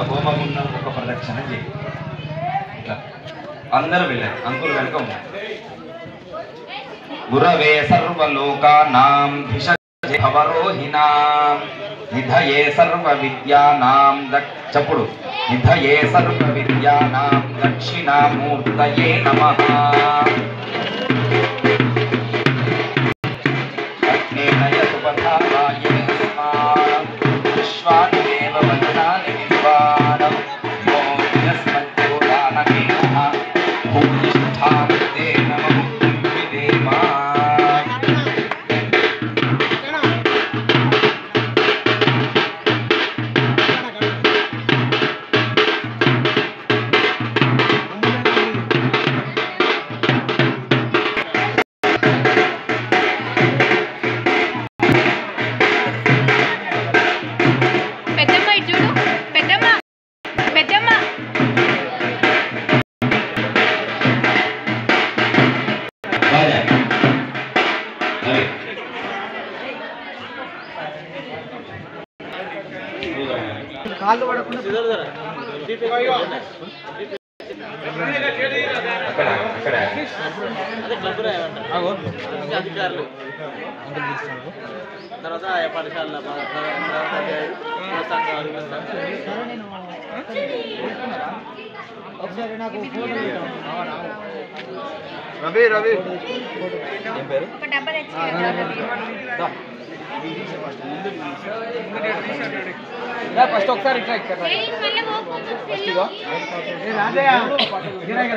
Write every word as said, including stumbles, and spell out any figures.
హోమగుండం ఒక ప్రదక్షిణ చేయి. ఇట్లా అందరూ వెళ్ళారు. అంకులు కనుక ఉన్నారు. గురవే సర్వలోకానాం భిషజే భవరోహిణాం నిధయే సర్వ విద్యానాం చప్పుడు నిధయే సర్వ విద్యానాం దక్షిణామూర్తయే నమః. అగ్నేయ సుపథాయ విశ్వానిదేవ వదనాని విద్వానం యస్మద్యోదానమే నమః భూయిష్ఠాంతే నమః విదేమా. కాళ్ళు పడకుండా అధికారులు తర్వాత పాఠశాల ఒకసారి నాకు రవి రవి ఏం పేరు ఫస్ట్ ఒకసారి ఇట్లా ఇక్కడ